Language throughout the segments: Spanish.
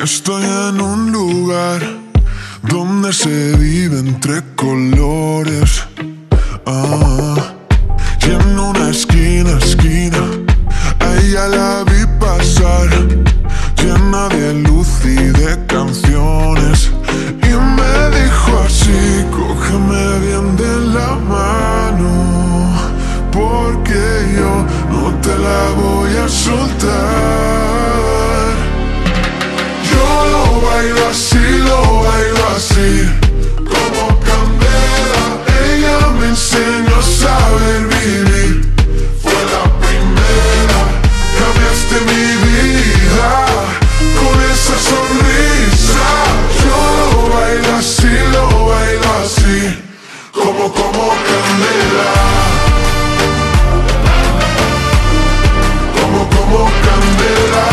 Estoy en un lugar donde se vive entre colores. Y en una esquina, a ella la vi pasar, llena de luz y de canciones. Y me dijo así: cógeme bien de la mano, porque yo no te la voy a soltar. Yo lo bailo así, como candela. Ella me enseñó a saber vivir. Fue la primera, cambiaste mi vida con esa sonrisa. Yo lo bailo así, como candela. Como candela.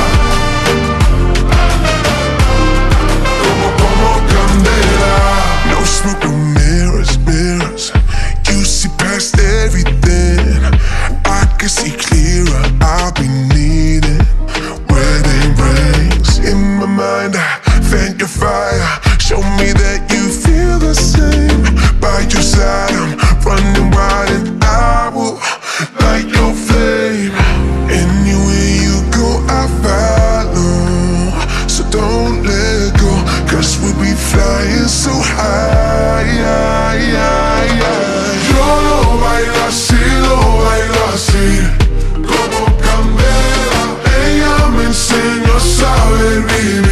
No smoke, no mirrors. You see past everything. I can see clearer. I'll be needing wedding rings. In my mind, I thank your fire. Show me that you feel the same. By your side, I'm running wild, and I will light your flame. Anywhere you go, I follow. So don't let go, 'cause we'll be flying so high. Yo lo bailo así, como candela. Ella me enseñó a saber vivir.